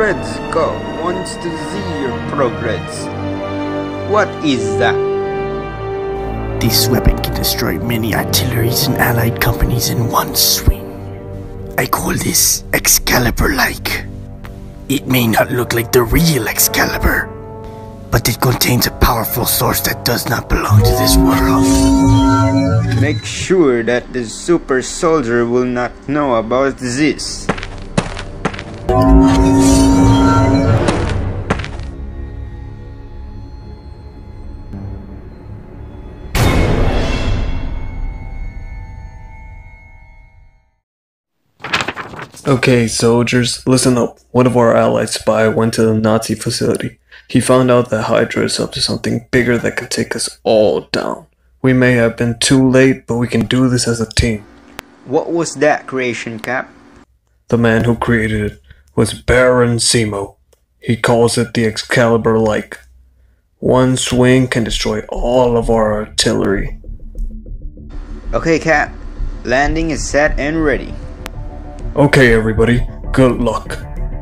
Red Skull wants to see your progress. What is that? This weapon can destroy many artilleries and allied companies in one swing. I call this Excalibur-like. It may not look like the real Excalibur, but it contains a powerful source that does not belong to this world. Make sure that the super soldier will not know about this. Okay, soldiers, listen up. One of our allied spy went to the Nazi facility. He found out that Hydra is up to something bigger that can take us all down. We may have been too late, but we can do this as a team. What was that creation, Cap? The man who created it was Baron Zemo. He calls it the Excalibur-like. One swing can destroy all of our artillery. Okay, Cap. Landing is set and ready. Okay, everybody, good luck.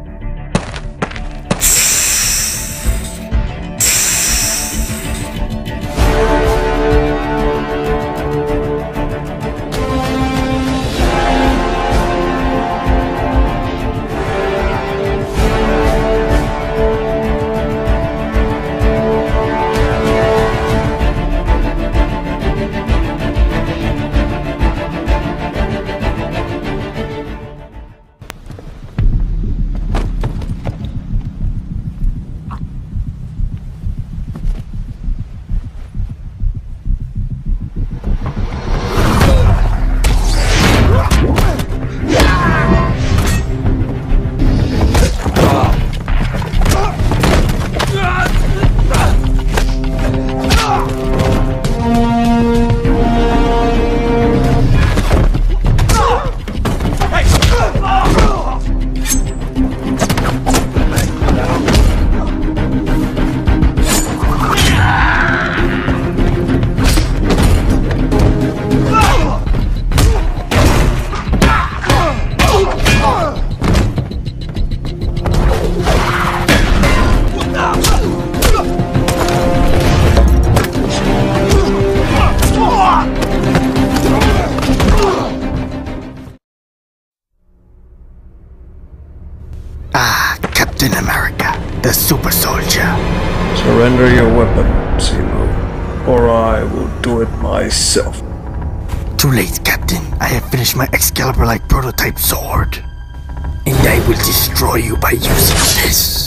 Captain America, the super soldier. Surrender your weapon, Zemo, or I will do it myself. Too late, Captain. I have finished my Excalibur-like prototype sword. And I will destroy you by using this.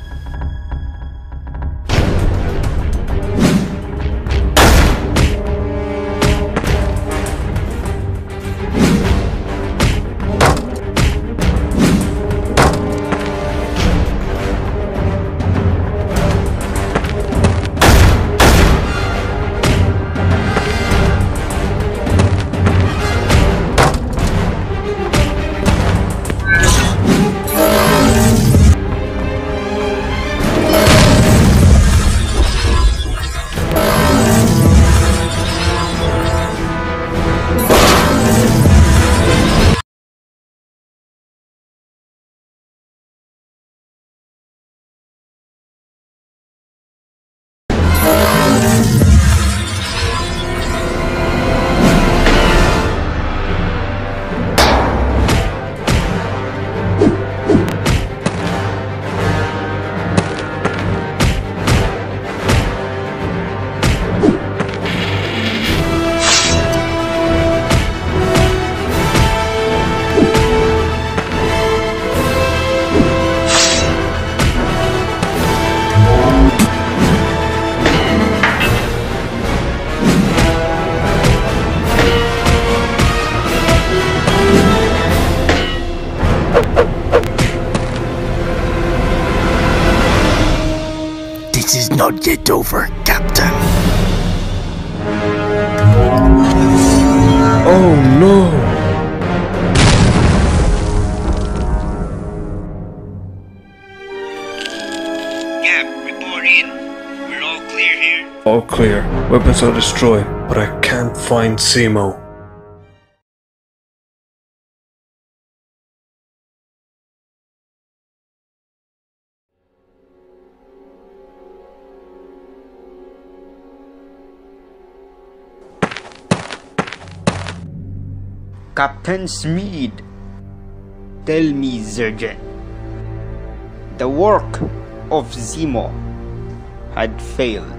This is not yet over, Captain. Oh no! Cap, report in. We're all clear here. All clear. Weapons are destroyed, but I can't find Zemo. Captain Smede, tell me, Sergeant. The work of Zemo had failed.